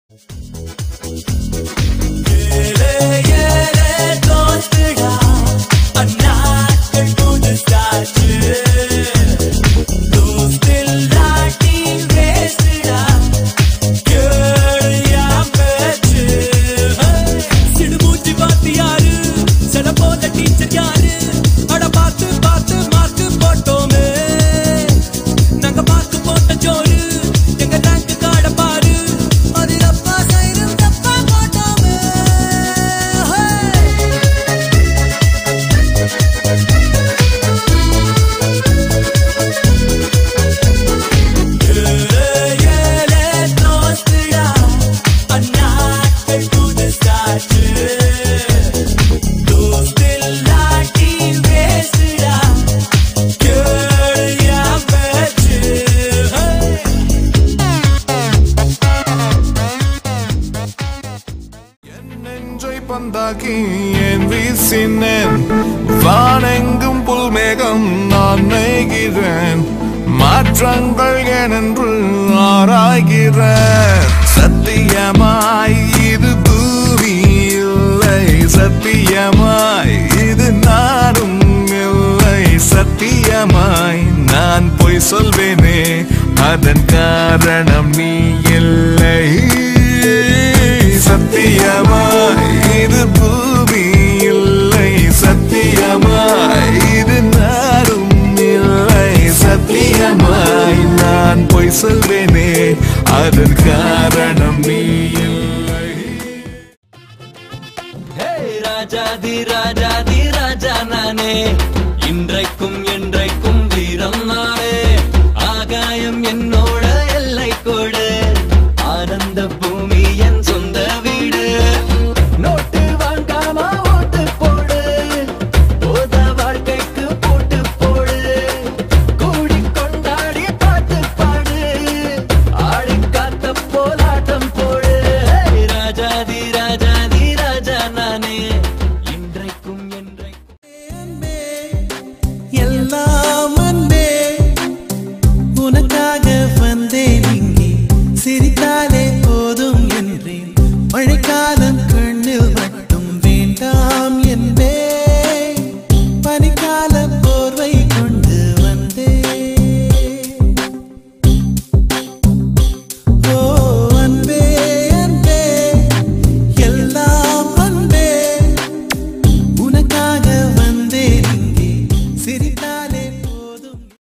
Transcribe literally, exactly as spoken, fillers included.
வானெங்கும் புல்மேகம் நான் மேய்கிறேன் மாற்றங்கள் ஏனென்று ஆராய்கிறேன் சத்தியமாய் இது பூமி இல்லை சத்தியமாய் இது நாடும் இல்லை சத்தியமாய் நான் பொய் சொல்வேனே அதன் காரணம் நீ இல்லை சத்தியமாய் இது பூமி இல்லை சத்தியமாய் இது நாடும் இல்லை சத்தியமாய் நான் பொய் சொல்வேனே அதன் காரணம் நீ இல்லை ராஜாதி ராஜாதி ராஜா நானே இன்றைக்கும் என்றைக்கும் வீரம் நானே ஆகாயம் என்னோட எல்லை கோடு ஆனந்த பூமி என்